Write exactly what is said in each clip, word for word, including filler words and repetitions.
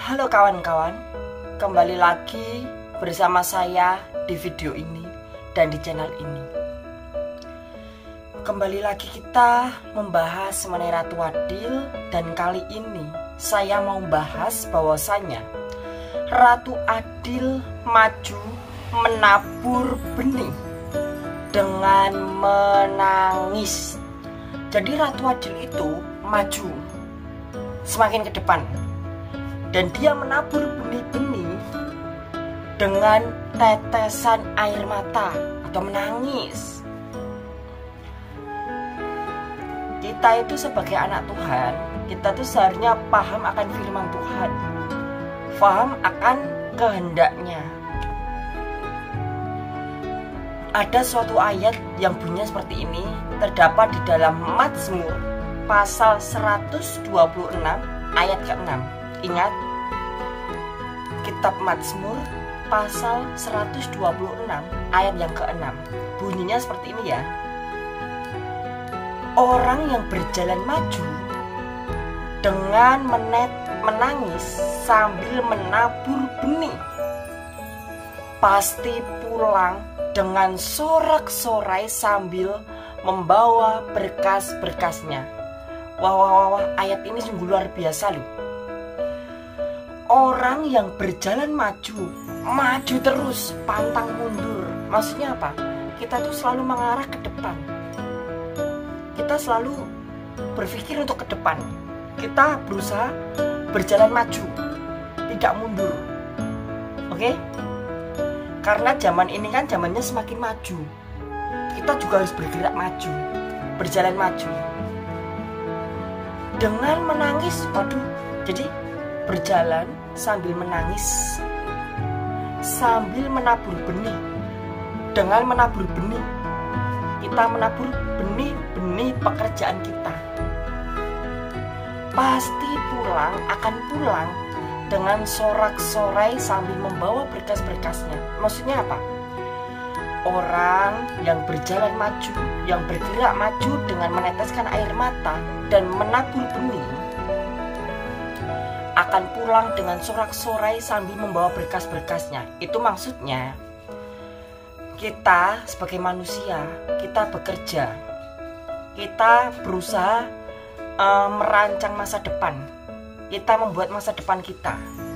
Halo kawan-kawan, kembali lagi bersama saya di video ini dan di channel ini. Kembali lagi kita membahas mengenai Ratu Adil, dan kali ini saya mau bahas bahwasanya Ratu Adil maju menabur benih dengan menangis. Jadi Ratu Adil itu maju semakin ke depan, dan dia menabur benih-benih dengan tetesan air mata atau menangis. Kita itu sebagai anak Tuhan, kita tuh seharusnya paham akan firman Tuhan, paham akan kehendaknya. Ada suatu ayat yang bunyinya seperti ini, terdapat di dalam Mazmur pasal seratus dua puluh enam ayat keenam. Ingat, kitab Mazmur pasal seratus dua puluh enam ayat yang keenam. Bunyinya seperti ini ya. Orang yang berjalan maju dengan menet, menangis sambil menabur benih pasti pulang dengan sorak-sorai sambil membawa berkas-berkasnya. Wah, wah, wah, wah, ayat ini sungguh luar biasa loh. Orang yang berjalan maju, maju terus, pantang mundur. Maksudnya apa? Kita tuh selalu mengarah ke depan. Kita selalu berpikir untuk ke depan. Kita berusaha berjalan maju, tidak mundur. Oke? Karena zaman ini kan zamannya semakin maju. Kita juga harus bergerak maju, berjalan maju. Dengan menangis, waduh, jadi berjalan sambil menangis, sambil menabur benih. Dengan menabur benih, kita menabur benih-benih pekerjaan kita. Pasti pulang, akan pulang dengan sorak-sorai sambil membawa berkas-berkasnya. Maksudnya apa? Orang yang berjalan maju, yang bergerak maju dengan meneteskan air mata dan menabur benih, akan pulang dengan sorak-sorai sambil membawa berkas-berkasnya. Itu maksudnya kita sebagai manusia, kita bekerja, kita berusaha uh, merancang masa depan. Kita membuat masa depan kita.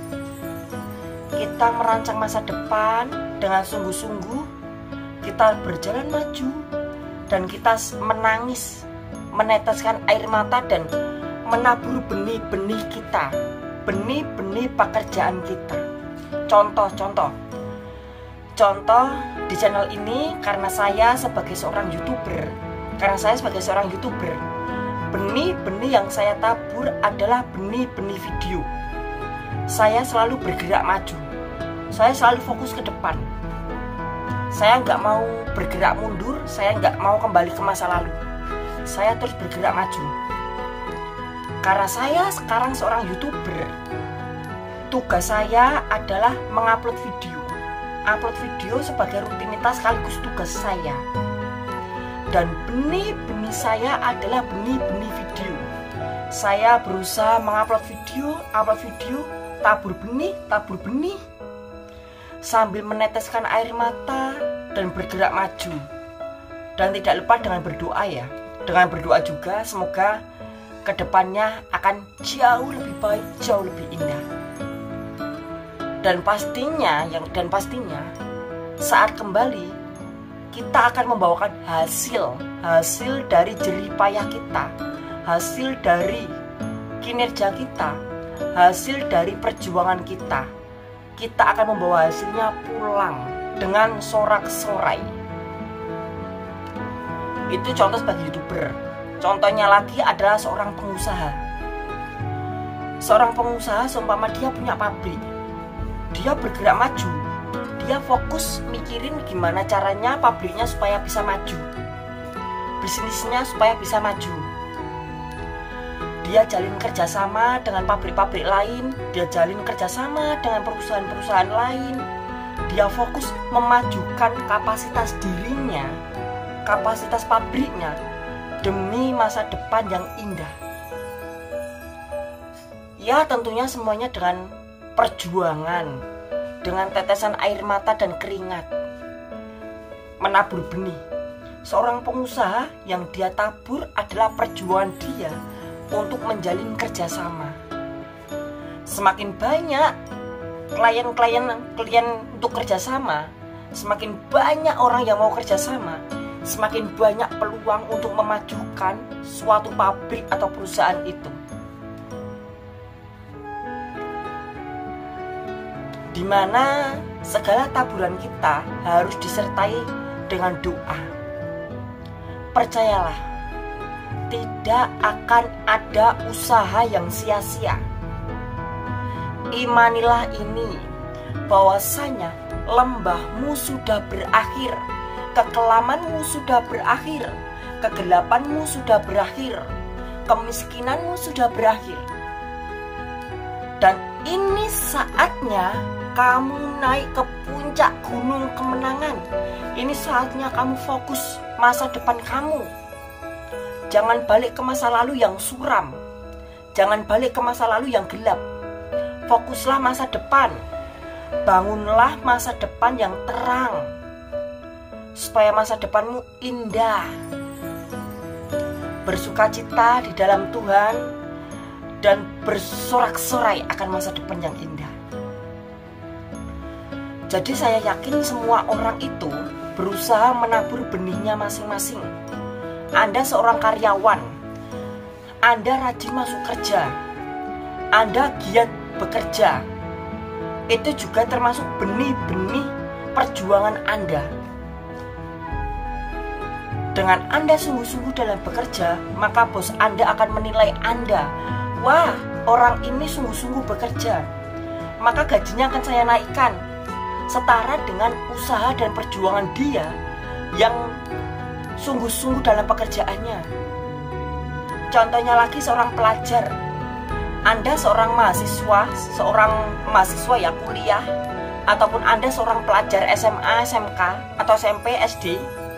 Kita merancang masa depan dengan sungguh-sungguh. Kita berjalan maju dan kita menangis, meneteskan air mata dan menabur benih-benih kita, benih-benih pekerjaan kita. Contoh-contoh Contoh di channel ini, karena saya sebagai seorang YouTuber, karena saya sebagai seorang YouTuber, benih-benih yang saya tabur adalah benih-benih video. Saya selalu bergerak maju. Saya selalu fokus ke depan. Saya nggak mau bergerak mundur, saya nggak mau kembali ke masa lalu. Saya terus bergerak maju. Karena saya sekarang seorang YouTuber, tugas saya adalah mengupload video. Upload video sebagai rutinitas sekaligus tugas saya. Dan benih-benih saya adalah benih-benih video. Saya berusaha mengupload video, upload video, tabur benih, tabur benih, sambil meneteskan air mata dan bergerak maju. Dan tidak lupa dengan berdoa ya. Dengan berdoa juga semoga kedepannya akan jauh lebih baik, jauh lebih indah. Dan pastinya, yang dan pastinya saat kembali kita akan membawakan hasil, hasil dari jerih payah kita, hasil dari kinerja kita, hasil dari perjuangan kita. Kita akan membawa hasilnya pulang dengan sorak-sorai. Itu contoh sebagai YouTuber. Contohnya lagi adalah seorang pengusaha. Seorang pengusaha seumpama dia punya pabrik, dia bergerak maju. Dia fokus mikirin gimana caranya pabriknya supaya bisa maju, bisnisnya supaya bisa maju. Dia jalin kerjasama dengan pabrik-pabrik lain, dia jalin kerjasama dengan perusahaan-perusahaan lain. Dia fokus memajukan kapasitas dirinya, kapasitas pabriknya, demi masa depan yang indah. Ya tentunya semuanya dengan perjuangan dengan tetesan air mata dan keringat, menabur benih. Seorang pengusaha yang dia tabur adalah perjuangan dia untuk menjalin kerjasama. Semakin banyak klien-klien klien untuk kerjasama, semakin banyak orang yang mau kerjasama, semakin banyak peluang untuk memajukan suatu pabrik atau perusahaan itu. Di mana segala taburan kita harus disertai dengan doa. Percayalah, tidak akan ada usaha yang sia-sia. Imanilah ini, bahwasanya lembahmu sudah berakhir, kekelamanmu sudah berakhir, kegelapanmu sudah berakhir, kemiskinanmu sudah berakhir. Dan ini saatnya kamu naik ke puncak gunung kemenangan. Ini saatnya kamu fokus masa depan kamu. Jangan balik ke masa lalu yang suram. Jangan balik ke masa lalu yang gelap. Fokuslah masa depan. Bangunlah masa depan yang terang, supaya masa depanmu indah. Bersukacita di dalam Tuhan dan bersorak-sorai akan masa depan yang indah. Jadi saya yakin semua orang itu berusaha menabur benihnya masing-masing. Anda seorang karyawan, Anda rajin masuk kerja, Anda giat bekerja, itu juga termasuk benih-benih perjuangan Anda. Dengan Anda sungguh-sungguh dalam bekerja, maka bos Anda akan menilai Anda, wah, orang ini sungguh-sungguh bekerja, maka gajinya akan saya naikkan setara dengan usaha dan perjuangan dia yang sungguh-sungguh dalam pekerjaannya. Contohnya lagi seorang pelajar. Anda seorang mahasiswa, seorang mahasiswa ya kuliah, ataupun Anda seorang pelajar S M A, S M K, atau S M P, S D.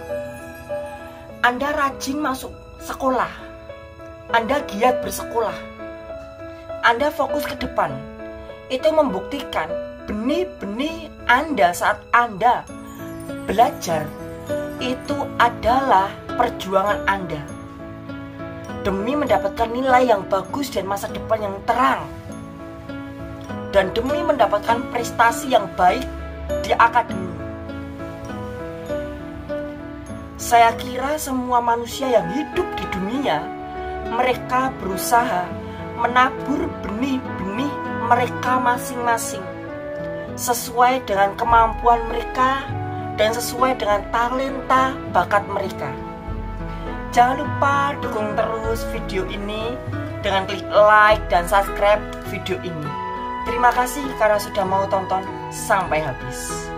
Anda rajin masuk sekolah, Anda giat bersekolah, Anda fokus ke depan. Itu membuktikan benih-benih Anda saat Anda belajar itu adalah perjuangan Anda demi mendapatkan nilai yang bagus dan masa depan yang terang, dan demi mendapatkan prestasi yang baik di akademi. Saya kira semua manusia yang hidup di dunia, mereka berusaha menabur benih-benih mereka masing-masing sesuai dengan kemampuan mereka dan sesuai dengan talenta bakat mereka. Jangan lupa dukung terus video ini dengan klik like dan subscribe video ini. Terima kasih karena sudah mau tonton sampai habis.